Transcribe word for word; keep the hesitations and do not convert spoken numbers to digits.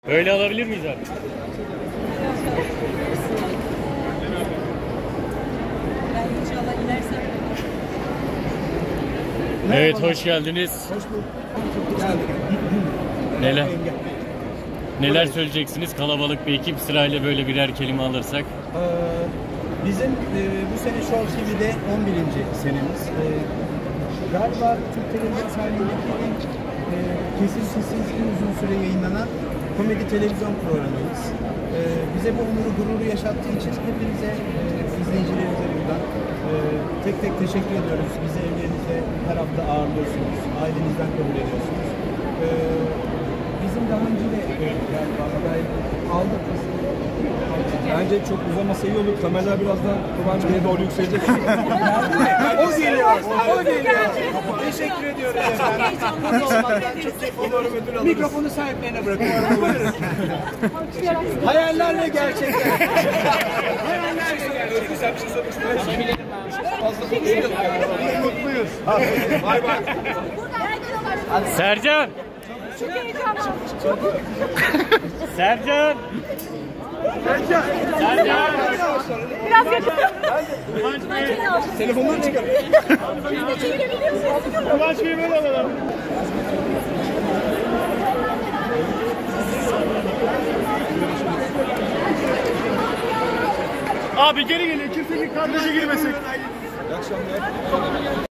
Öyle alabilir miyiz abi? Ben inşallah inersem. Evet, hoş geldiniz. Hoş bulduk. Geldik. Neler neler söyleyeceksiniz? Kalabalık bir ekip, sırayla böyle birer kelime alırsak. Ee, bizim e, bu sene Show T V'de on birinci senemiz. Ee, galiba Türk televizyon tarihindeki en e, kesintisiz, en uzun süre yayınlanan komedi televizyon programıyız. Ee, bize bu onuru, gururu yaşattığı için hepinize, e, izleyicilerimize buradan e, tek tek teşekkür ediyoruz. Bizi evlerinizde her hafta ağırlıyorsunuz, ailenizden kabul ediyorsunuz. Ee, bizim daha önce de e, galiba aday aldık. Bence çok uzamasa iyi olur. Kameralar birazdan Kıvanç Bey'e doğru yükselecek. O geliyor, o geliyor. Teşekkür ediyorum efendim. Çok keyif alıyorum, ödül alırız. Mikrofonu sahiplerine bırakıyorum. Buyurun. Hayaller ve gerçekler. Hayaller ve gerçekler. Mutluyuz. Bay bay. Sercan! Sercan! Sercan! Sercan! Biraz yakın. Kıvanç Bey! Telefondan çıkar. Biz de çekebiliyorsunuz. Kıvanç Bey böyle alalım. Abi geri geliyor. Kimse bir kardeşe girmesin. İyi akşamlar.